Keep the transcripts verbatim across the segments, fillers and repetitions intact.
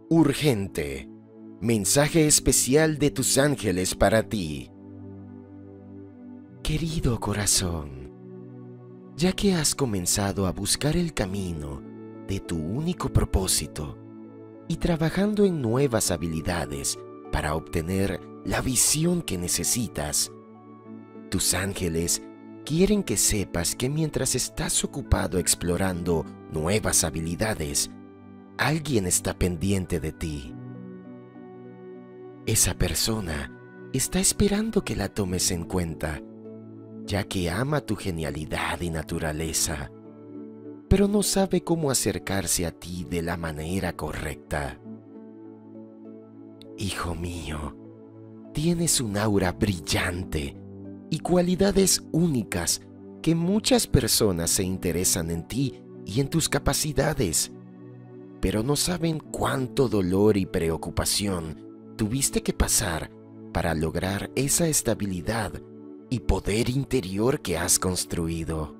Urgente. Mensaje especial de tus ángeles para ti. Querido corazón, ya que has comenzado a buscar el camino de tu único propósito y trabajando en nuevas habilidades para obtener la visión que necesitas, tus ángeles quieren que sepas que mientras estás ocupado explorando nuevas habilidades, alguien está pendiente de ti. Esa persona está esperando que la tomes en cuenta, ya que ama tu genialidad y naturaleza, pero no sabe cómo acercarse a ti de la manera correcta. Hijo mío, tienes un aura brillante y cualidades únicas que muchas personas se interesan en ti y en tus capacidades, pero no saben cuánto dolor y preocupación tuviste que pasar para lograr esa estabilidad y poder interior que has construido.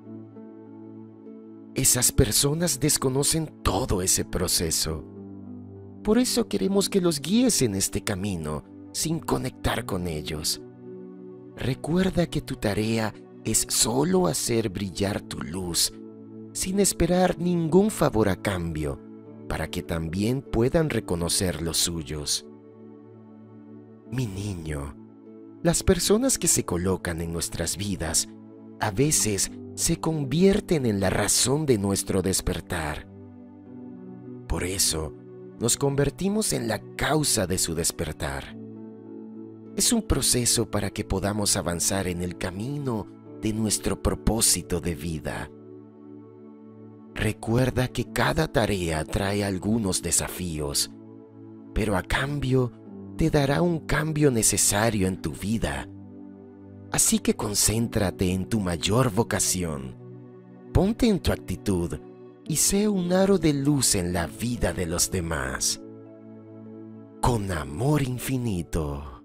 Esas personas desconocen todo ese proceso. Por eso queremos que los guíes en este camino sin conectar con ellos. Recuerda que tu tarea es solo hacer brillar tu luz, sin esperar ningún favor a cambio, para que también puedan reconocer los suyos. Mi niño, las personas que se colocan en nuestras vidas a veces se convierten en la razón de nuestro despertar. Por eso, nos convertimos en la causa de su despertar. Es un proceso para que podamos avanzar en el camino de nuestro propósito de vida. Recuerda que cada tarea trae algunos desafíos, pero a cambio te dará un cambio necesario en tu vida. Así que concéntrate en tu mayor vocación, ponte en tu actitud y sé un aro de luz en la vida de los demás. Con amor infinito.